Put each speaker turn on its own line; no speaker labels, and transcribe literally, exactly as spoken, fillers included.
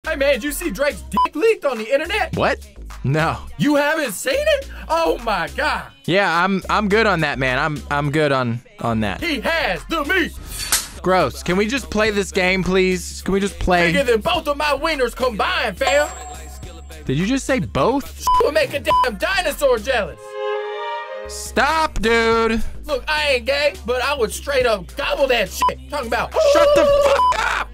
Hey, man, did you see Drake's dick leaked on the internet?
What? No.
You haven't seen it? Oh, my God.
Yeah, I'm I'm good on that, man. I'm I'm good on on that.
He has the meat.
Gross. Can we just play this game, please? Can we just play?
Bigger than both of my wieners combined, fam.
Did you just say both?
Will make a damn dinosaur jealous.
Stop, dude.
Look, I ain't gay, but I would straight up gobble that shit. Talking about.
Shut the fuck up.